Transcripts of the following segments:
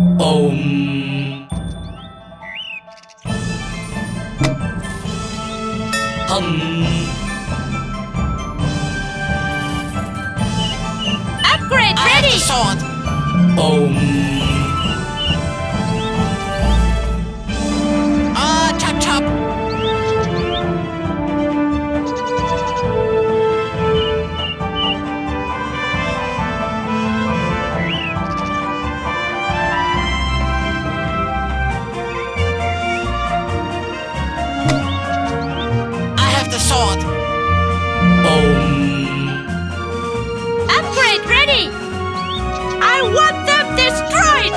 Upgrade ready! Sword. Chop chop. I have the sword. Upgrade ready! I want them destroyed!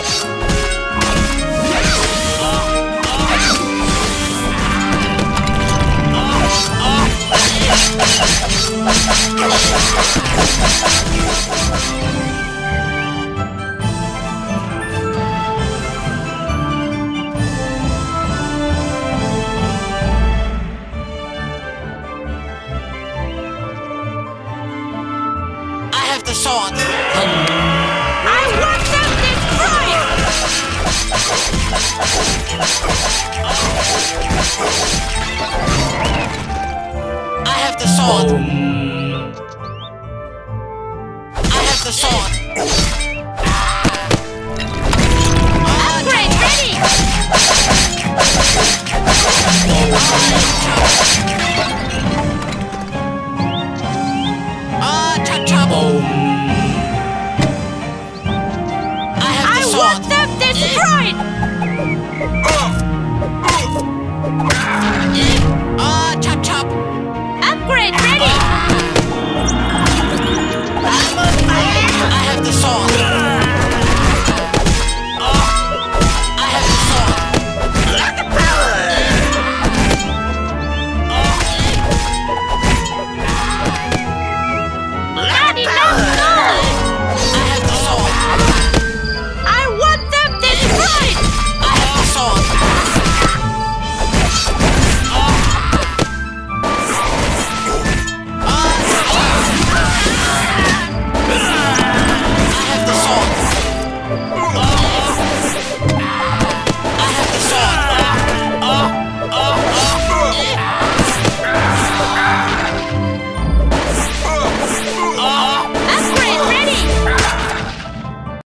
I have the sword. I want them destroyed! I have the sword. I have the sword. Upgrade ready! Chop chop. I have the I sword. want them destroyed! Chop chop.